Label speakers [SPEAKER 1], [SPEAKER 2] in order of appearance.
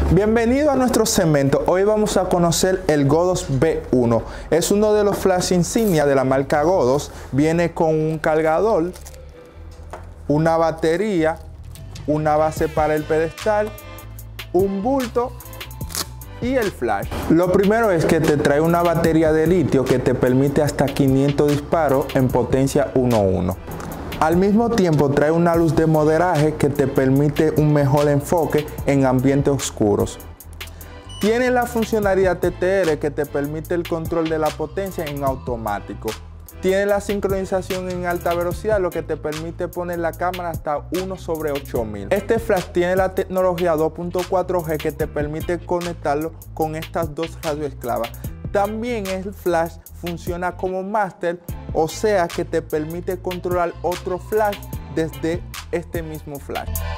[SPEAKER 1] Bienvenido a nuestro segmento. Hoy vamos a conocer el Godos B1. Es uno de los flash insignia de la marca Godos. Viene con un cargador, una batería, una base para el pedestal, un bulto y el flash. Lo primero es que te trae una batería de litio que te permite hasta 500 disparos en potencia 1.1. Al mismo tiempo trae una luz de moderaje que te permite un mejor enfoque en ambientes oscuros. Tiene la funcionalidad TTR que te permite el control de la potencia en automático. Tiene la sincronización en alta velocidad, lo que te permite poner la cámara hasta 1/8000. Este flash tiene la tecnología 2.4G que te permite conectarlo con estas dos radioesclavas. También el flash funciona como máster, o sea que te permite controlar otro flash desde este mismo flash.